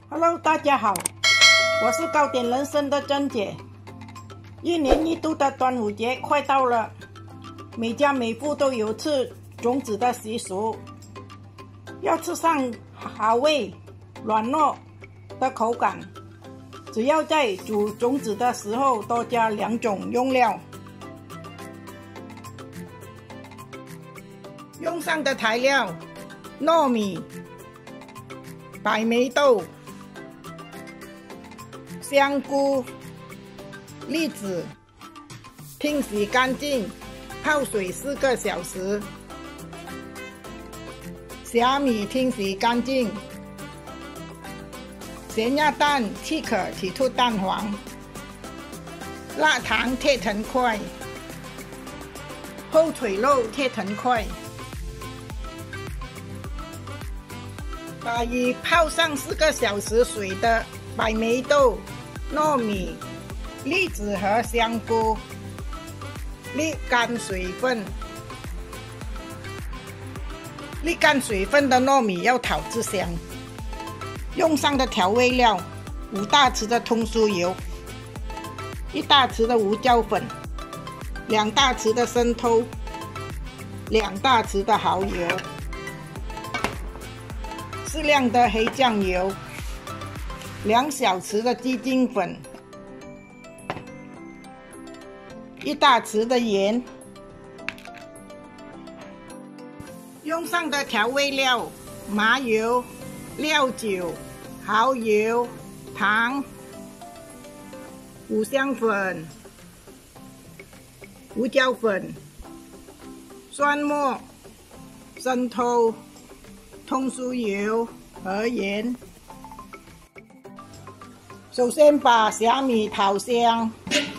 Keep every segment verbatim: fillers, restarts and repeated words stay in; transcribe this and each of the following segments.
Hello， 大家好，我是糕点人生的珍姐。一年一度的端午节快到了，每家每户都有吃粽子的习俗。要吃上好味、软糯的口感，只要在煮粽子的时候多加两种用料。用上的材料：糯米、白梅豆、香菇、栗子，清洗干净，泡水四个小时。虾米清洗干净，咸鸭蛋即可取出蛋黄，腊肠切成块，后腿肉切成块。把已泡上四个小时水的白梅豆、糯米、栗子和香菇沥干水分。沥干水分的糯米要讨汁香。用上的调味料：五大匙的通酥油，一大匙的胡椒粉，两大匙的生抽，两大匙的蚝油，适量的黑酱油，两小匙的鸡精粉，一大匙的盐。用上的调味料：麻油、料酒、蚝油、糖、五香粉、胡椒粉、蒜末、生抽、通酥油和盐。首先把虾米炒香，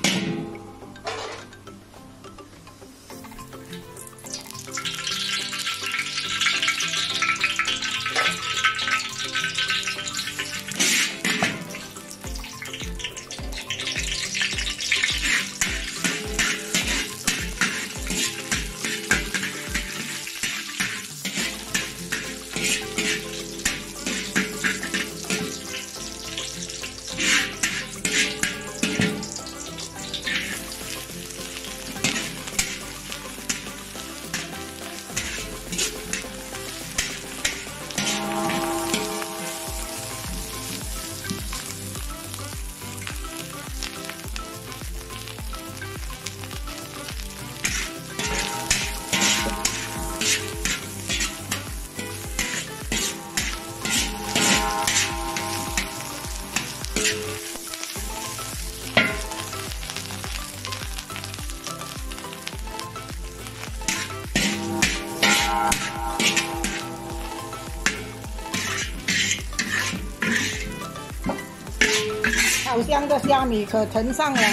炒香的虾米可盛上来，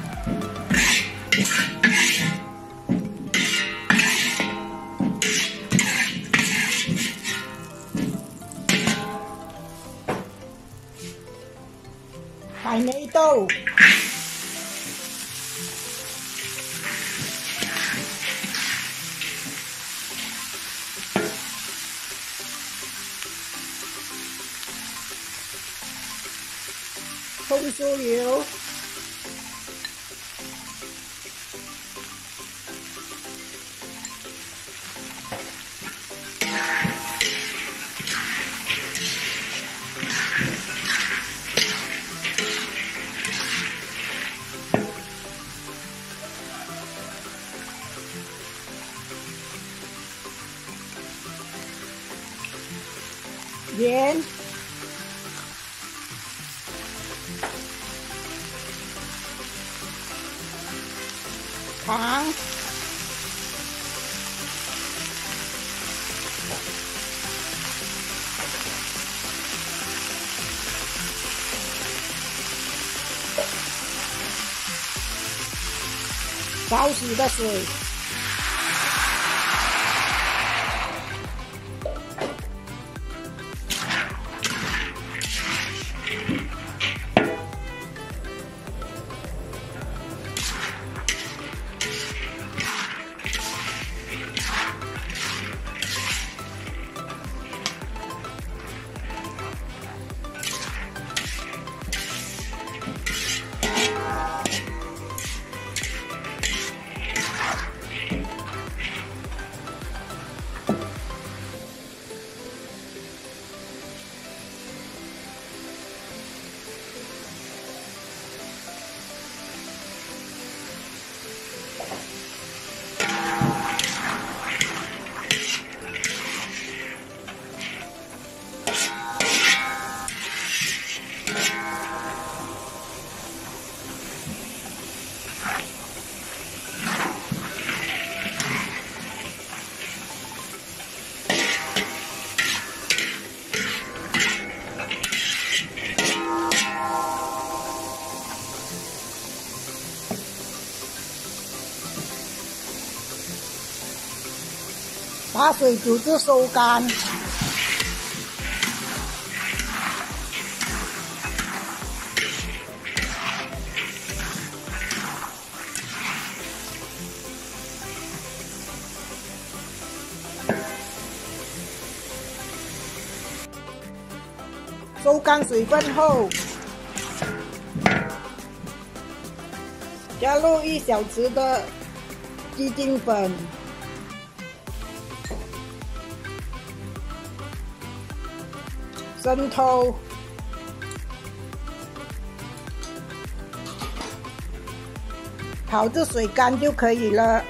白梅豆、通酥油、盐、糖、少许的水。 把水煮至收干。收干水分后，加入一小匙的鸡精粉、生抽、炒至水干就可以了。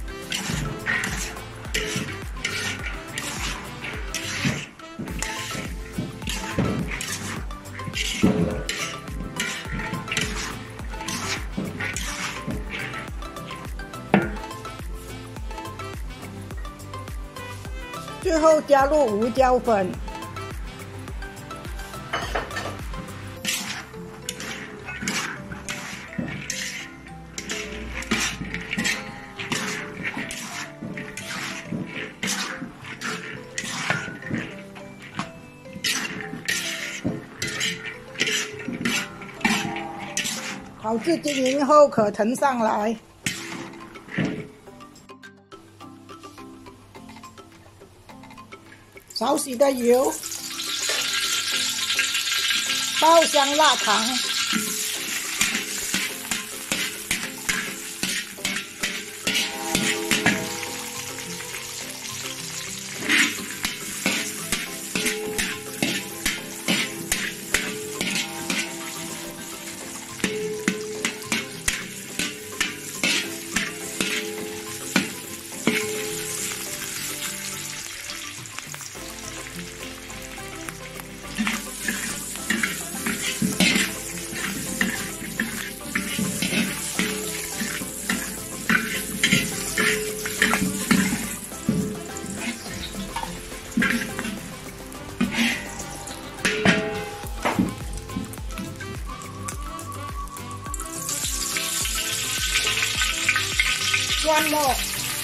最后加入胡椒粉、炒至均匀后可盛上来。少许的油，爆香辣糖，蒜末。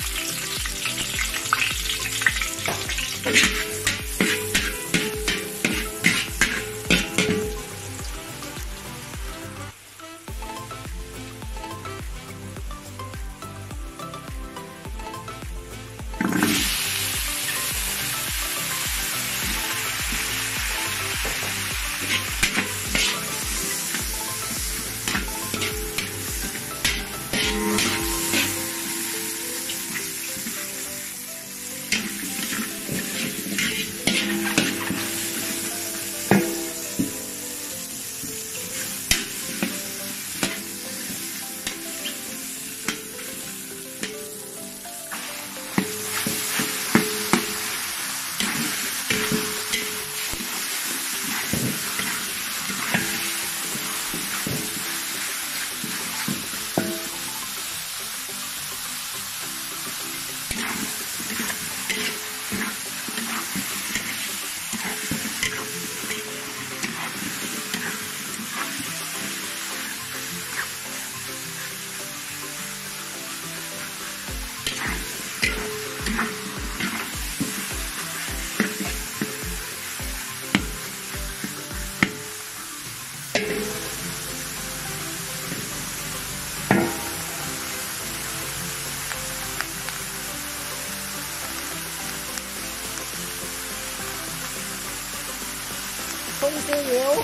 葱丝油，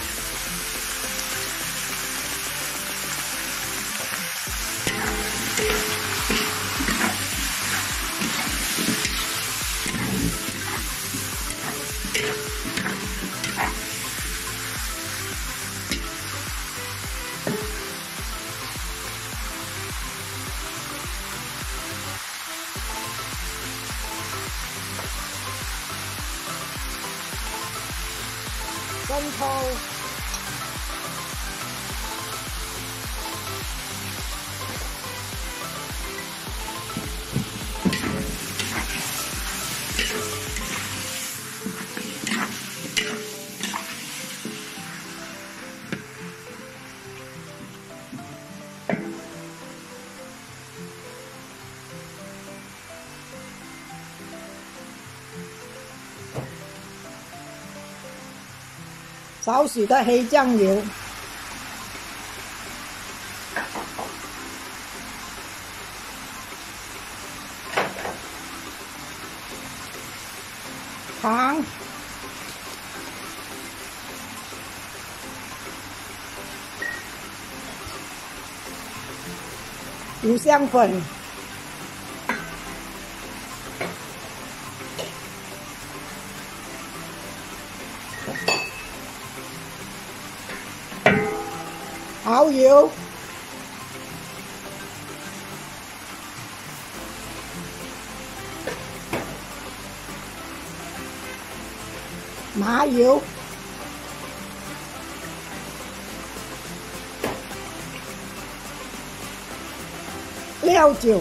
生抽， 少许的黑酱油，糖，五香粉。 蚝油、麻油、料酒、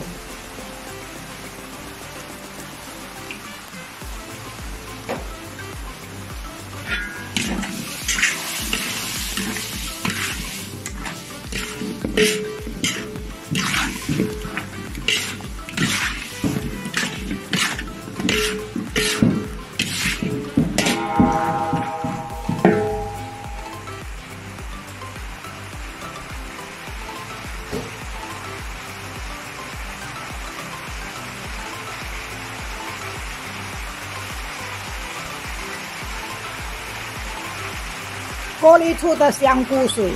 过滤出的香菇水，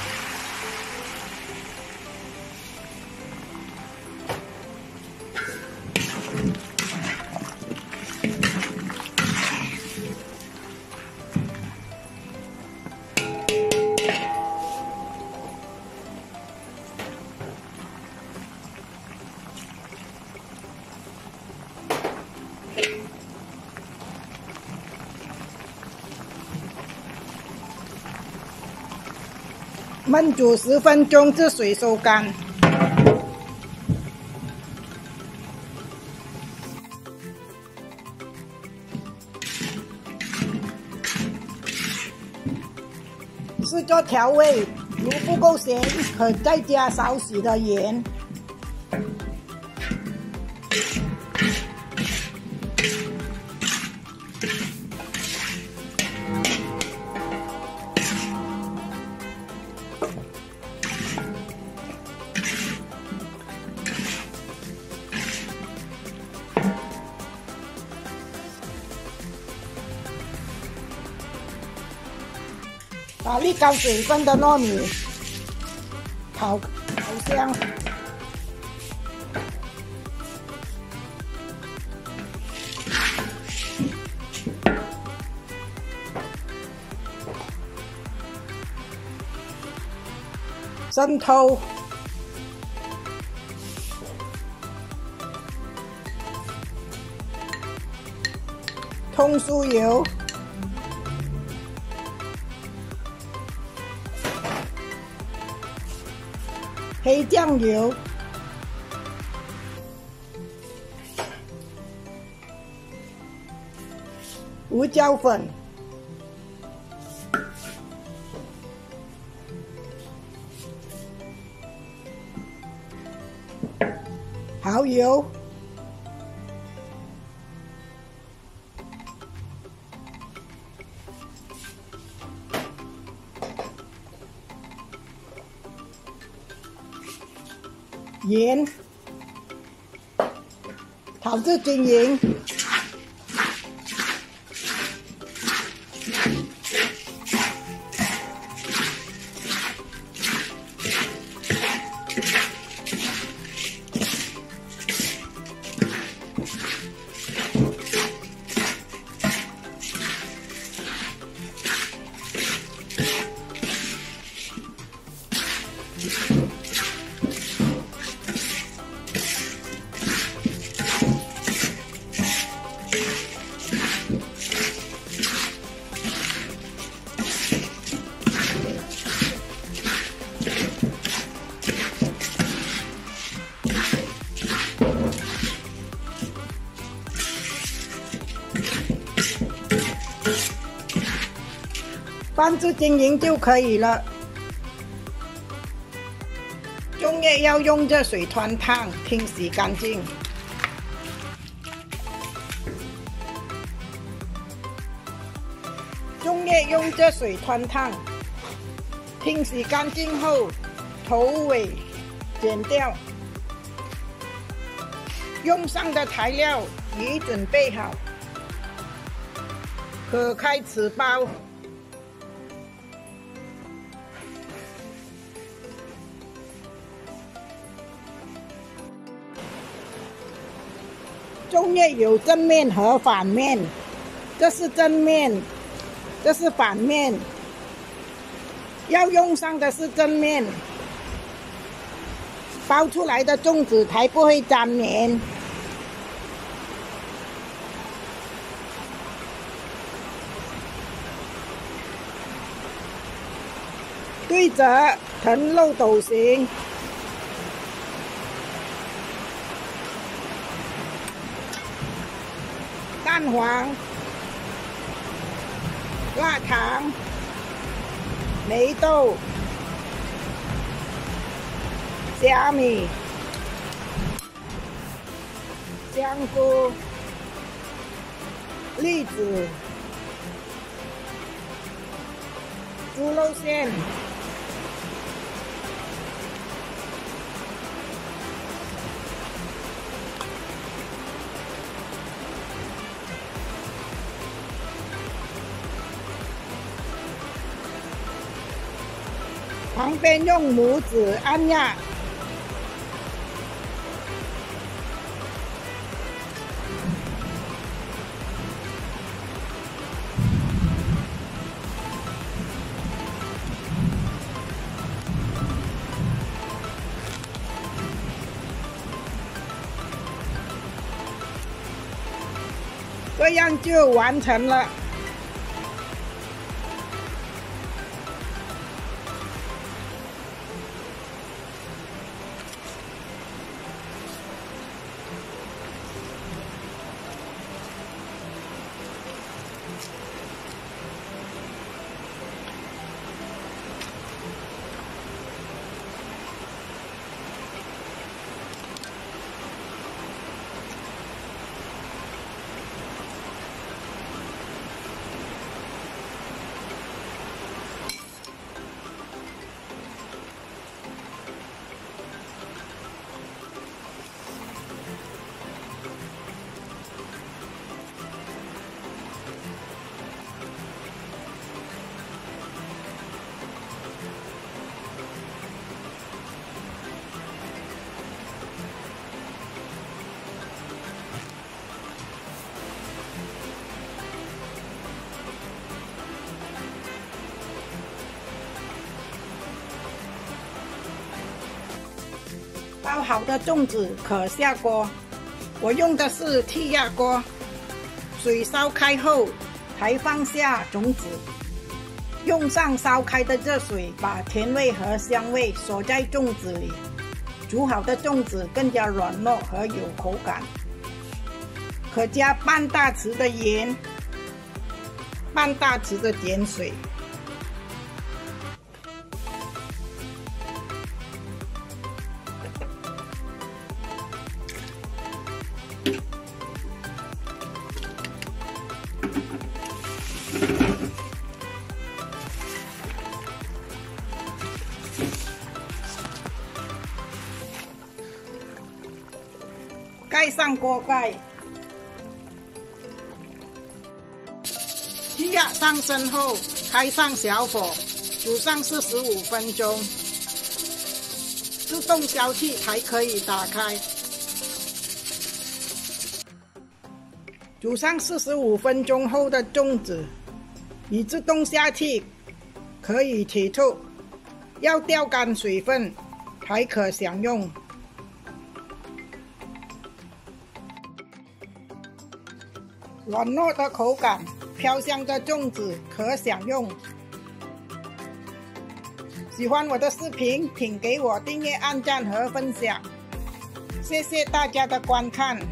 焖煮十分钟至水收干。试做调味，如不够咸，可再加少许的盐。把沥干水分的糯米烤烤香，生抽、通酥油。 黑酱油、胡椒粉、蚝油、盐，炒至均匀。拌至均匀就可以了。粽叶要用热水汆烫，清洗干净。粽叶叶用热水汆烫，清洗干净后，头尾剪掉。用上的材料已准备好，可开始包。粽叶有正面和反面，这是正面，这是反面。要用上的是正面，包出来的粽子才不会粘黏。对折成漏斗形。蛋黄、辣糖、梅豆、虾米、香菇、栗子、猪肉馅、旁边用拇指按压，这样就完成了。包好的粽子可下锅，我用的是气压锅，水烧开后才放下种子，用上烧开的热水，把甜味和香味锁在粽子里，煮好的粽子更加软糯和有口感。可加半大匙的盐，半大匙的碱水。盖上锅盖，气压上升后，开上小火，煮上四十五分钟，自动消气才可以打开。煮上四十五分钟后的粽子已自动下气，可以取出，要吊干水分才可享用。软糯的口感，飘香的粽子可享用。喜欢我的视频，请给我订阅、按赞和分享，谢谢大家的观看。